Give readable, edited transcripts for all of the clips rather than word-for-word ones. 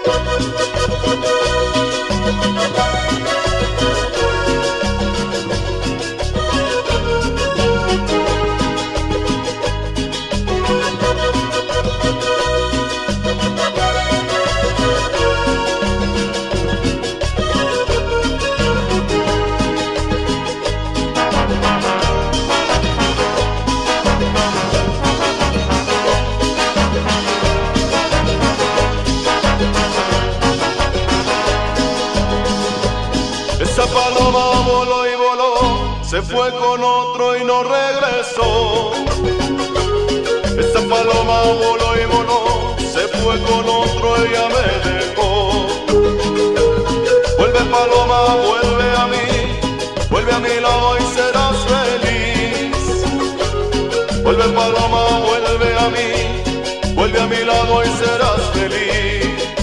Esa paloma voló y voló, se fue con otro y no regresó. Esa paloma voló y voló, se fue con otro y ya me dejó. Vuelve paloma, vuelve a mi lado y serás feliz. Vuelve paloma, vuelve a mi lado y serás feliz.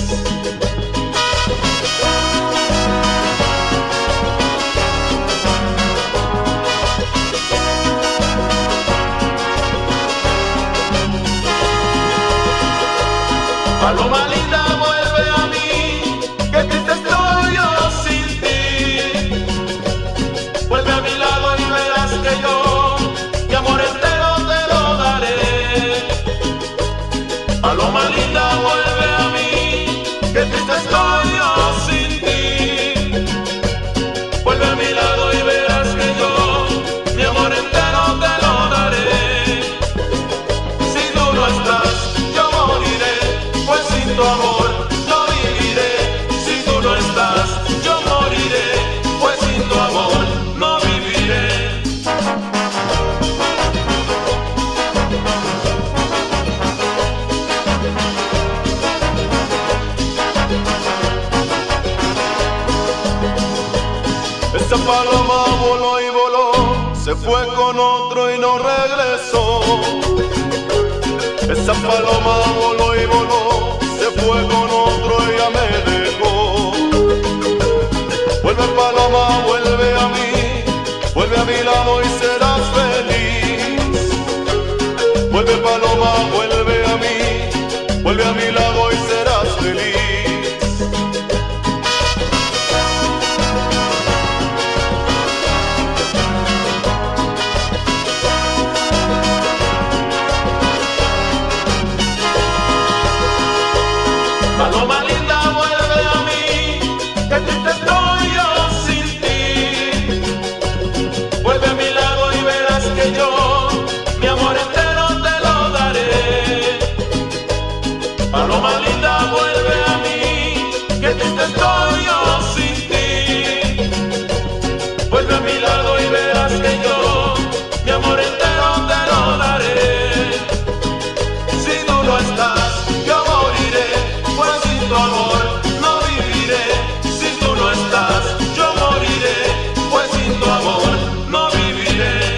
Paloma linda, vuelve a mí, que triste estoy yo sin ti. Vuelve a mi lado y verás que yo mi amor entero te lo daré. Paloma linda, vuelve a mí, que triste estoy yo sin ti. Vuelve a mi lado y verás que yo mi amor entero te lo daré. Si tú no estás, yo moriré, pues sin tu amor no viviré. Si tú no estás, yo moriré, pues sin tu amor no viviré. Esa paloma voló y voló, se fue con otro y no regresó. Esa paloma voló y voló, se fue con otro y ya me dejó. Vuelve paloma, vuelve a mi lado y serás feliz. Vuelve paloma, vuelve a mi lado y serás feliz. Paloma linda, vuelve a mí, que triste estoy yo sin ti. Vuelve a mi lado y verás que yo mi amor entero te lo daré. Paloma linda, vuelve a mí, que triste estoy yo sin ti. Vuelve a mi lado y verás que yo mi amor entero te lo daré. Si tú no estás, yo moriré, pues sin tu amor no viviré. Si tú no estás, yo moriré, pues sin tu amor no viviré.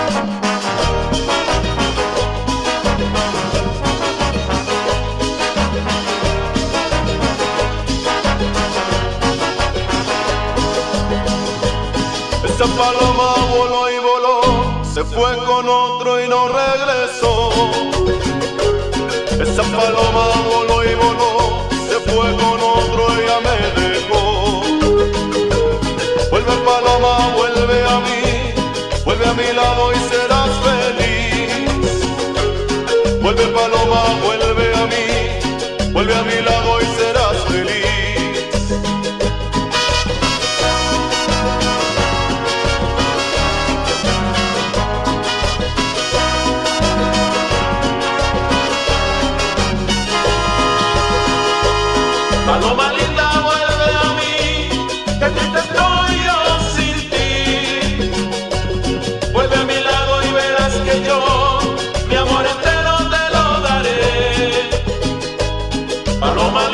Esa paloma voló y voló, se fue con otro y no regresó. Esa paloma voló y voló, se fue con otro y ya me dejó. Vuelve paloma, vuelve a mi lado y serás feliz. Vuelve paloma, vuelve a mi lado y serás feliz. Paloma linda, vuelve a mí, que triste estoy yo sin ti. Vuelve a mi lado y verás que yo mi amor entero te lo daré. Paloma